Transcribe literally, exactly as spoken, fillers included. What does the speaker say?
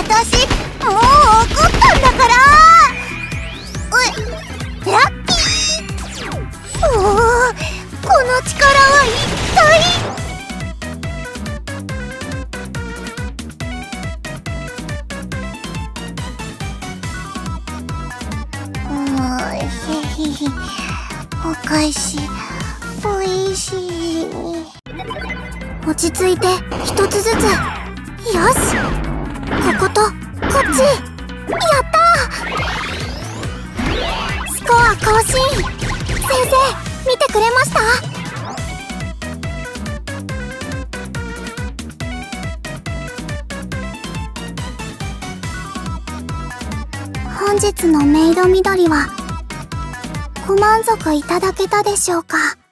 私もう怒ったんだから。うラッキー。おお、この力は一体。お返しおいしい。落ち着いて一つずつ。よし、こことこっち。やったー、スコア更新。先生見てくれました？本日のメイド緑はご満足いただけたでしょうか。